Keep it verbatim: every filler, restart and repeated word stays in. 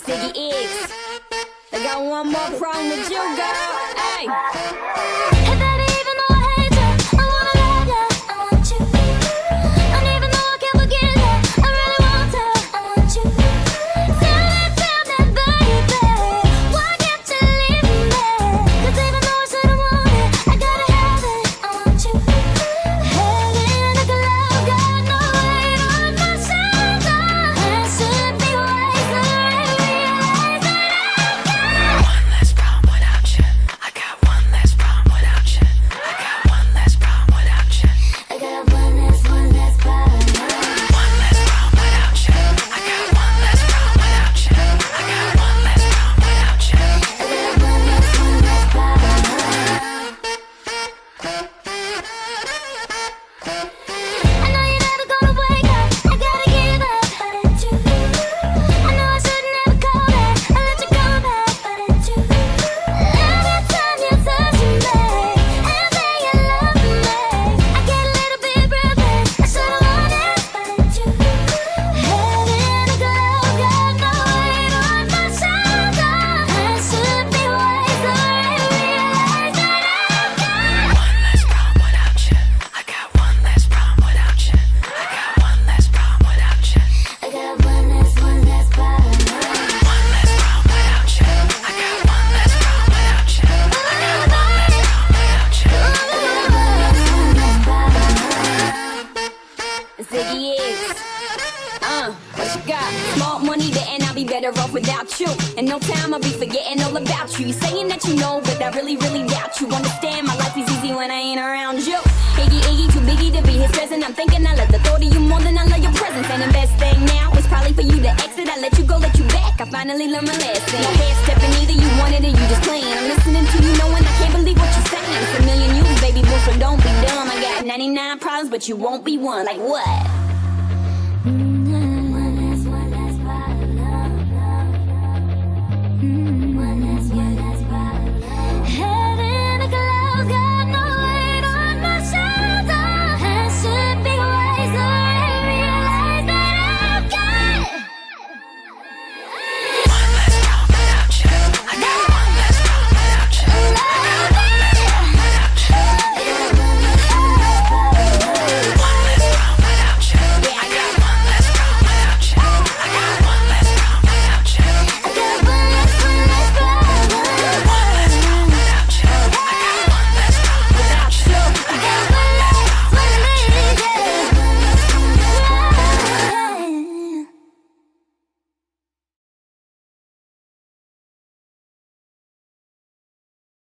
Ziggy X. I got one more problem with you, girl. Hey. Hey baby, even though I hate you, I wanna love you, I want you. And even though I can't forget you, I really want to, I want you. Tell me, tell me, baby, why can't you leave me? 'Cause even though I shouldn't want it, I gotta have it, I want you. Heaven like a love, got no weight on my shoulders. I should be wiser and realize that One less problem without you. I got one less problem without you. I got one less problem without you. I got one less, one less problem. One less problem without you. I got one less problem without you. I got one less problem without you. I got one less, one less problem. I know you're never gonna wake up, I gotta give up, but it's you. I know I should never call back, I let you go back, but it's you. Every time you touch me, and say you love me, I get a little bit breathless, I should've known it, but it's you. Heaven and a glove, got no weight on my shoulders. I should be wiser and realize that I've got One less problem without you. I got one less problem without you. I got one less problem without you. I got one less, one less problem. One less problem without you. I got one less problem without you. I got one less problem without you. Ziggy X. Uh, what you got? Small money there and I'll be better off without you. In no time I'll be forgetting all about you. You saying that you know, but I really, really doubt you. Understand my life is easy when I ain't around you. Iggy, Iggy, too biggie to be his present. I'm thinking I love the thought of you more than I love your presence. And the best thing now is probably for you to exit. I let you go, let you back. I finally learned my lesson. No hair stepping either, you want it or you just playing. I'm listening to you knowing I can't believe what you're saying. It's a million you, baby boy, so don't be dumb. I got ninety-nine problems, but you won't be one. Like what?